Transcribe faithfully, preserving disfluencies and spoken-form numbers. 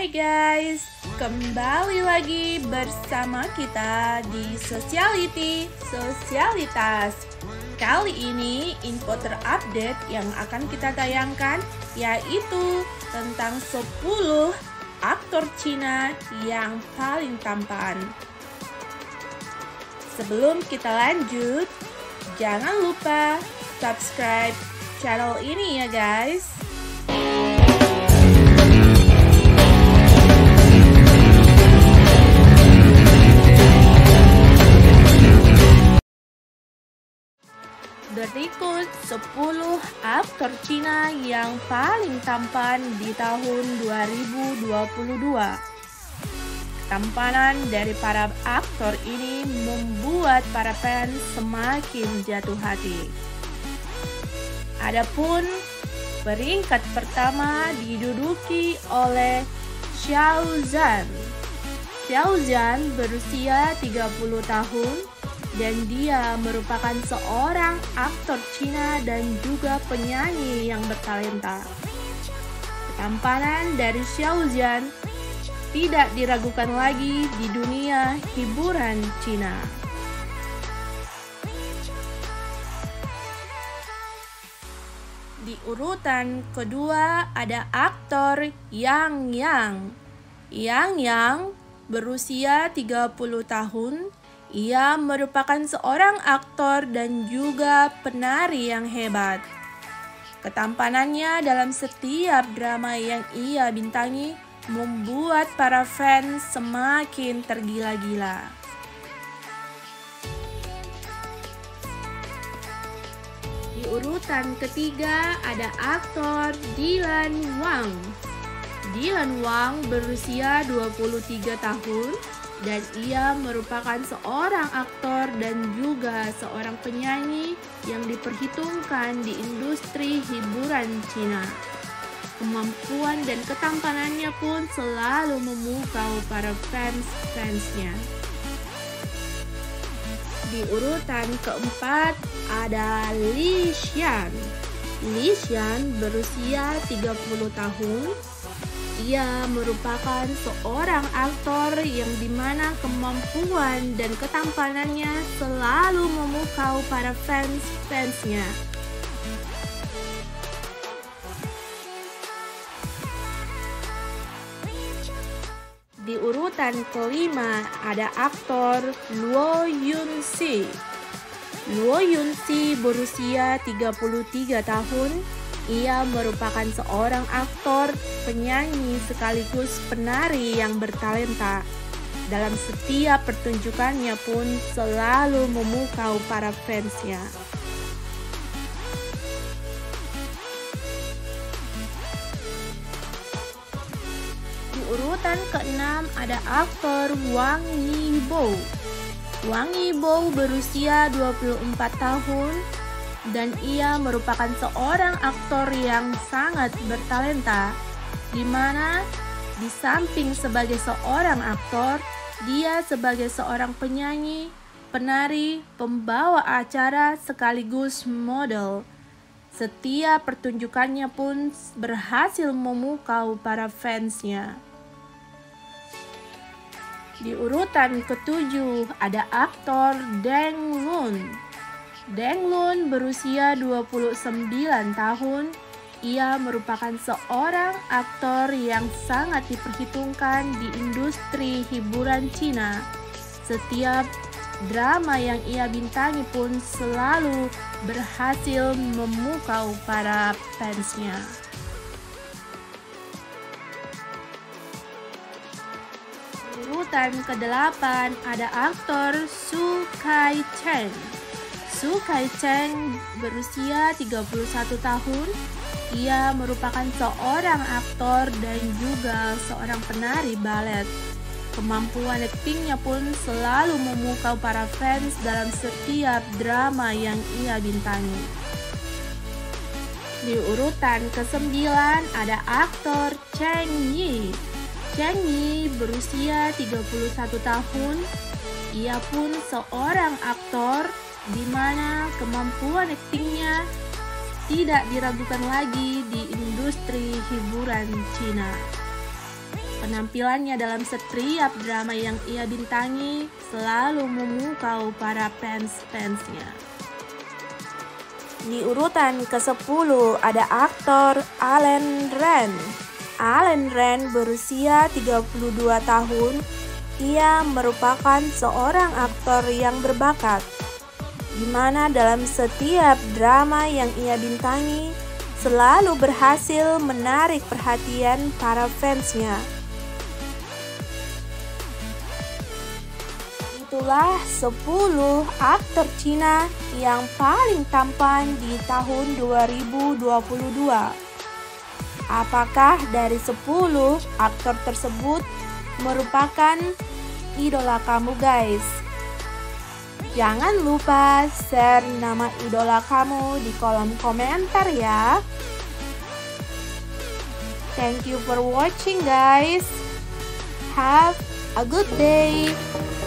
Hai guys, kembali lagi bersama kita di Sociality Sosialitas. Kali ini info terupdate yang akan kita tayangkan yaitu tentang sepuluh aktor Cina yang paling tampan. Sebelum kita lanjut, jangan lupa subscribe channel ini ya guys. Berikut sepuluh aktor Cina yang paling tampan di tahun dua ribu dua puluh dua. Ketampanan dari para aktor ini membuat para fans semakin jatuh hati. Adapun peringkat pertama diduduki oleh Xiao Zhan. Xiao Zhan berusia tiga puluh tahun dan dia merupakan seorang aktor Cina dan juga penyanyi yang bertalenta. Ketampanan dari Xiao Zhan tidak diragukan lagi di dunia hiburan Cina. Di urutan kedua ada aktor Yang Yang. Yang Yang berusia tiga puluh tahun. Ia merupakan seorang aktor dan juga penari yang hebat. Ketampanannya dalam setiap drama yang ia bintangi membuat para fans semakin tergila-gila. Di urutan ketiga ada aktor Dylan Wang. Dylan Wang berusia dua puluh tiga tahun. Dan ia merupakan seorang aktor dan juga seorang penyanyi yang diperhitungkan di industri hiburan Cina. Kemampuan dan ketampanannya pun selalu memukau para fans-fansnya. Di urutan keempat ada Li Xian. Li Xian berusia tiga puluh tahun. Ia merupakan seorang aktor yang dimana kemampuan dan ketampanannya selalu memukau para fans-fansnya. Di urutan kelima ada aktor Luo Yunxi. Luo Yunxi berusia tiga puluh tiga tahun. Ia merupakan seorang aktor, penyanyi sekaligus penari yang bertalenta. Dalam setiap pertunjukannya pun selalu memukau para fansnya. Di urutan keenam ada aktor Wang Yibo. Wang Yibo berusia dua puluh empat tahun. Dan ia merupakan seorang aktor yang sangat bertalenta, di mana di samping sebagai seorang aktor, dia sebagai seorang penyanyi, penari, pembawa acara sekaligus model. Setiap pertunjukannya pun berhasil memukau para fansnya. Di urutan ketujuh ada aktor Deng Lun. Deng Lun berusia dua puluh sembilan tahun. Ia merupakan seorang aktor yang sangat diperhitungkan di industri hiburan Cina. Setiap drama yang ia bintangi pun selalu berhasil memukau para fansnya. Urutan kedelapan ada aktor Su Kai Cheng. Su Kai Cheng berusia tiga puluh satu tahun. Ia merupakan seorang aktor dan juga seorang penari balet. Kemampuan aktingnya pun selalu memukau para fans dalam setiap drama yang ia bintangi. Di urutan kesembilan ada aktor Cheng Yi. Cheng Yi berusia tiga puluh satu tahun. Ia pun seorang aktor di mana kemampuan aktingnya tidak diragukan lagi di industri hiburan Cina. Penampilannya dalam setiap drama yang ia bintangi selalu memukau para fans-fansnya. Di urutan kesepuluh ada aktor Allen Rand. Allen Rand berusia tiga puluh dua tahun. Ia merupakan seorang aktor yang berbakat, di mana dalam setiap drama yang ia bintangi selalu berhasil menarik perhatian para fansnya. Itulah sepuluh aktor Cina yang paling tampan di tahun dua ribu dua puluh dua. Apakah dari sepuluh aktor tersebut merupakan idola kamu, guys? Jangan lupa share nama idola kamu di kolom komentar ya. Thank you for watching, guys. Have a good day.